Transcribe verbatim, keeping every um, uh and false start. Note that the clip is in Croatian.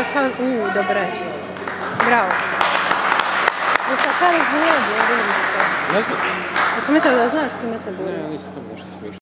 Da, kao, uuu, dobro je. Bravo. Da sam kao izgledao, ja vidim da to. Ne znam. Ja sam mislila da znaš što me se boli. Ne, nisam to nešto smiješno.